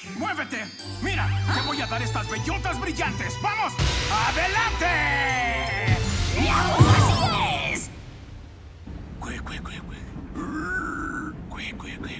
¡Muévete! ¡Mira! ¡Te voy a dar estas bellotas brillantes! ¡Vamos! ¡Adelante! ¡Así es! Cue, cue, cue, cue. Cue, cue, cue.